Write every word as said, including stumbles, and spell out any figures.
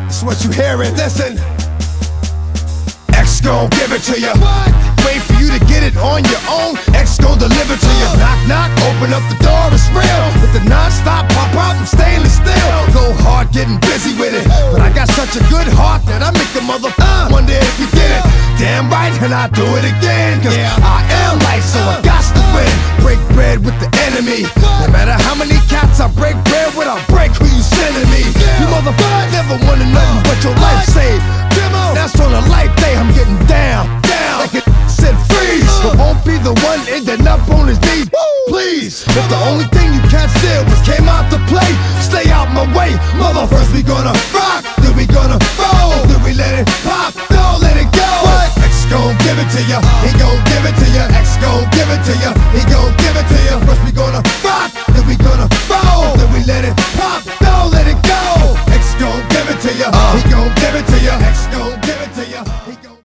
It's what you hearing. Listen, X gon' give it to you. What? Wait for you to get it on your own. X gon' deliver to you. Knock, knock, open up the door, it's real. With the non-stop pop out and stainless steel. Go hard, getting busy with it. But I got such a good heart that I make the mother uh, wonder if you did it. Damn right, and I do it again. Cause yeah. I am light, so I got to win. Break bread with the enemy. No matter how many cats I break bread with, I'll break who you sending me. You motherfuckers never wanna know what your life saved. That's on a life day, I'm getting down, down. Like it said freeze, but won't be the one ending up on his knees. Please, if the only thing you can't steal was came out to play, stay out my way, mother. First we gonna rock, then we gonna roll, then we let it pop, don't let it go. What? X gon' give it to ya, he gon' give it to ya. X gon' give it to ya, he gon' give it to ya. First we gonna rock, then we gonna roll, then we let it pop, don't let it go. X gon' give it to ya, he gon' give it to ya. X